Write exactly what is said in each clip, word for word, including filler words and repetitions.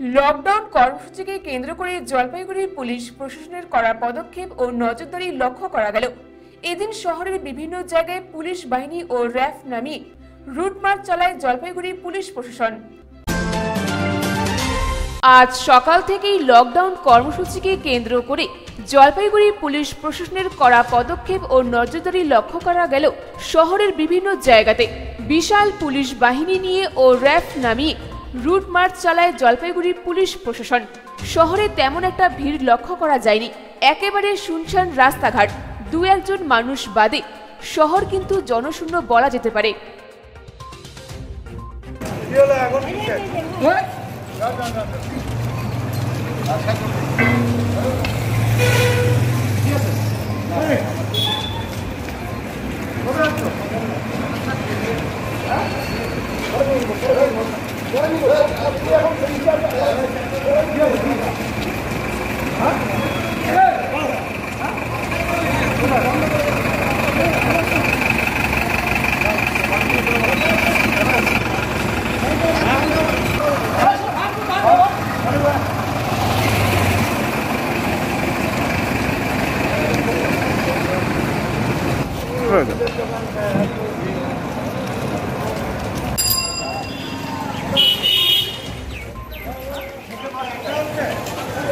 Lockdown কর্মসূচিকে কেন্দ্র করে জলপাইগুড়ির পুলিশ প্রশাসনের কড়া পদক্ষেপ ও নজরদারি লক্ষ্য করা গেল। এদিন শহরের বিভিন্ন জায়গায় পুলিশ বাহিনী ও র্যাফ নামিয়ে রুট মার্চ চালায় জলপাইগুড়ি পুলিশ প্রশাসন। আজ সকাল থেকেই লকডাউন কর্মসূচিকে কেন্দ্র করে জলপাইগুড়ি পুলিশ প্রশাসনের কড়া পদক্ষেপ ও নজরদারি লক্ষ্য করা গেল। শহরের বিভিন্ন জায়গাতে বিশাল পুলিশ বাহিনী নিয়ে ও র্যাফ নামিয়ে রুট মার্চ চালায় জলপাইগুড়ি পুলিশ প্রশাসন। শহরে তেমন একটা ভিড় লক্ষ্য করা যায়নি, একেবারে শুনশান রাস্তাঘাট, দু একজন মানুষ বাদে শহর কিন্তু জনশূন্য বলা যেতে পারে।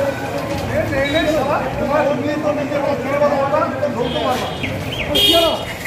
नहीं नहीं